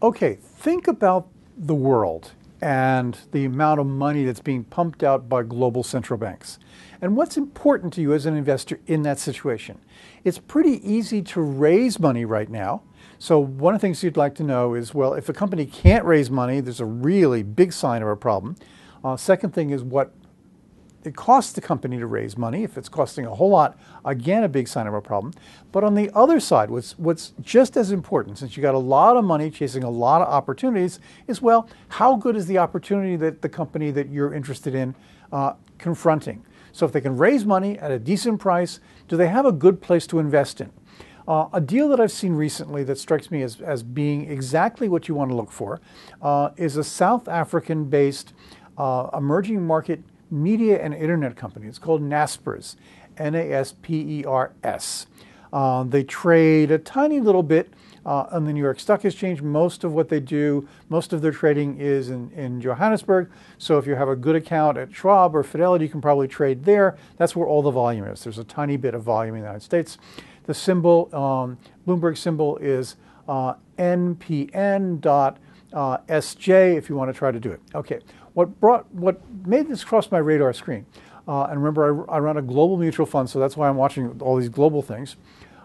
Okay, think about the world and the amount of money that's being pumped out by global central banks. And what's important to you as an investor in that situation? It's pretty easy to raise money right now. So one of the things you'd like to know is, well, if a company can't raise money, there's a really big sign of a problem. Second thing is what it costs the company to raise money. If it's costing a whole lot, again, a big sign of a problem. But on the other side, what's just as important, since you got a lot of money chasing a lot of opportunities, is, well, how good is the opportunity that the company that you're interested in confronting? So if they can raise money at a decent price, do they have a good place to invest in? A deal that I've seen recently that strikes me as being exactly what you want to look for is a South African-based emerging market media and internet company. It's called Naspers, Naspers. They trade a tiny little bit on the New York Stock Exchange. Most of what they do, most of their trading is in Johannesburg. So if you have a good account at Schwab or Fidelity, you can probably trade there. That's where all the volume is. There's a tiny bit of volume in the United States. The symbol, Bloomberg symbol, is NPN.SJ if you want to try to do it. Okay, what made this cross my radar screen, and remember I run a global mutual fund, so that's why I'm watching all these global things,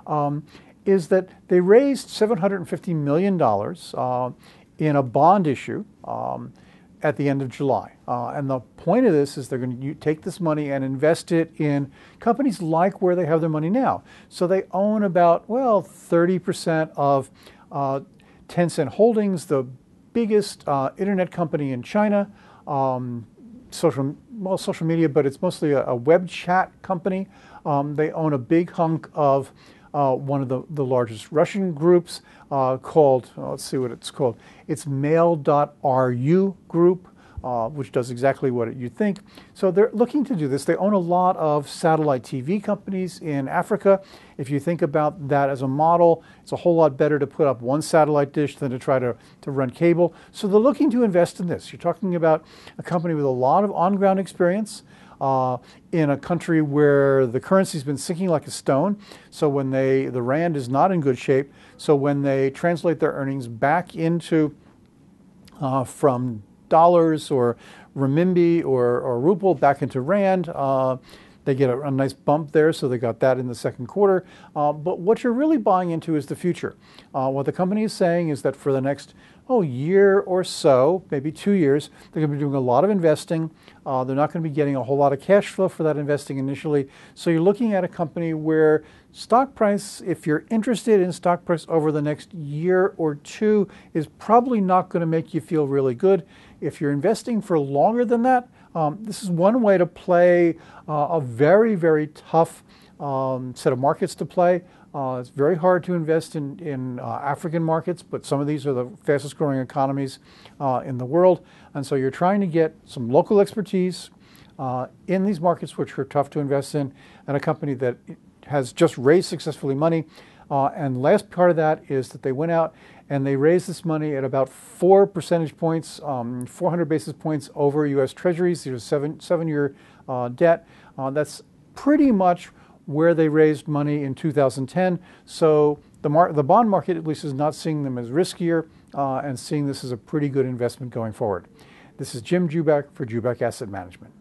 is that they raised $750 million in a bond issue at the end of July. And the point of this is they're going to take this money and invest it in companies like where they have their money now. So they own about, well, 30% of Tencent Holdings, the biggest internet company in China, social media, but it's mostly a web chat company. They own a big hunk of one of the largest Russian groups called, let's see what it's called. It's Mail.ru Group, which does exactly what you think. So they're looking to do this. They own a lot of satellite TV companies in Africa. If you think about that as a model, it's a whole lot better to put up one satellite dish than to try to run cable. So they're looking to invest in this. You're talking about a company with a lot of on-ground experience in a country where the currency's been sinking like a stone. So when the rand is not in good shape, so when they translate their earnings back into from dollars or renminbi or ruble back into rand, they get a nice bump there, so they got that in the second quarter. But what you're really buying into is the future. What the company is saying is that for the next year or so, maybe 2 years, they're going to be doing a lot of investing. They're not going to be getting a whole lot of cash flow for that investing initially. So you're looking at a company where stock price, if you're interested in stock price over the next year or two, is probably not going to make you feel really good. If you're investing for longer than that, this is one way to play a very, very tough set of markets to play. It's very hard to invest in African markets, but some of these are the fastest growing economies in the world. And so you're trying to get some local expertise in these markets, which are tough to invest in, and a company that has just raised successfully money. And the last part of that is that they went out and they raised this money at about 4 percentage points, 400 basis points over U.S. Treasuries. These are seven-year debt. That's pretty much where they raised money in 2010. So the bond market, at least, is not seeing them as riskier and seeing this as a pretty good investment going forward. This is Jim Joubek for Joubek Asset Management.